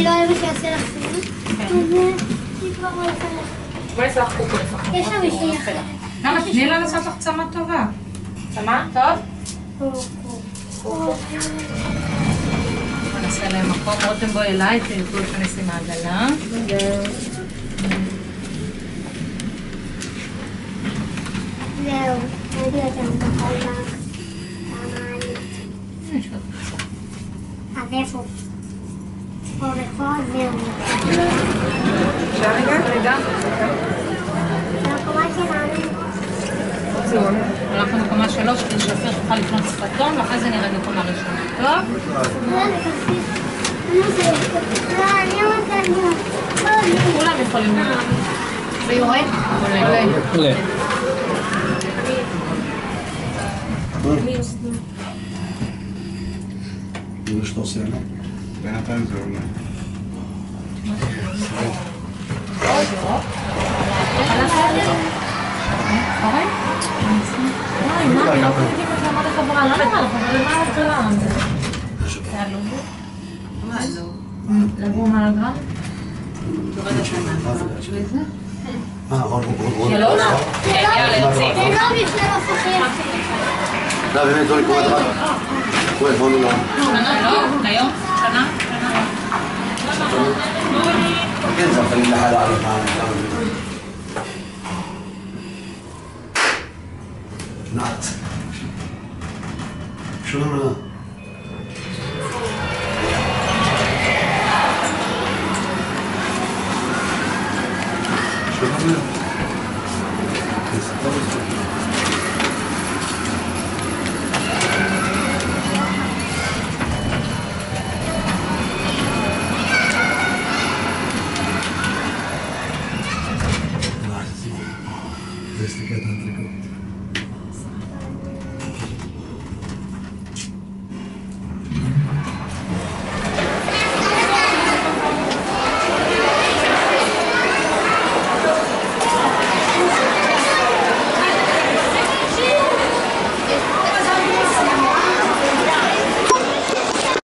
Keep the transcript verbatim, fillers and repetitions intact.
אני לא אוהבת שיעשה לך סיום. אז היא כבר לא עושה לך. בואי נעשה לך קוקו לפחות. יש לה מישהי אחרת. למה? תני לה לעשות לך צמה טובה. צמה? טוב? קוקו. בוא נעשה להם מקום. רותם בואי אליי, תוכלו להיכנס עם העגלה. זהו, ראיתי אותם בכל פעם. אז איפה? פה בכל זהו. אפשר רגע? רגע. והקומה שלנו. ציון. הלכנו לקומה שלוש, כדי שאופיר תוכל לפנות ספתון, ואחרי זה נראה לקומה ראשונה. טוב? כולם יכולים לראות. זה יורד? עולה. עולה. זה שאתה עושה עליו? בינתיים זה עולה. אורי? אוי, מה? אני לא חושבים את למה לחברה, לא נראה לך, אבל למה את קלה? זה היה לובו? מה לא? לגור מעל הגרם? יורד השנה. זה? אה, רון, רון, רון. שלוש? יאללה, יוצאים. זה לא בשביל הפכים. לא, באמת, לא לקרוא את רן. קורא, רון לא. שנה, לא? היום? שנה? שנה? כן, זה הפנים לחלה עליך. נעת. שלום לה.